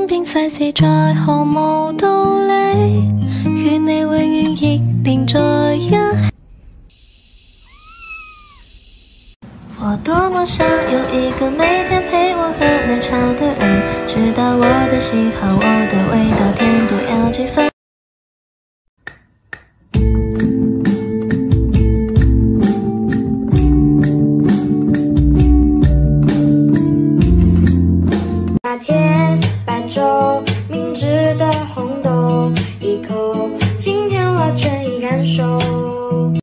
身邊世事再毫無道理，願你永遠亦連在一起。我多麼想有一個每天陪我喝奶茶的人，知道我的喜好，我的味道，甜度要幾分。 拿铁、白粥、明治的红豆，一口今天我全已感受。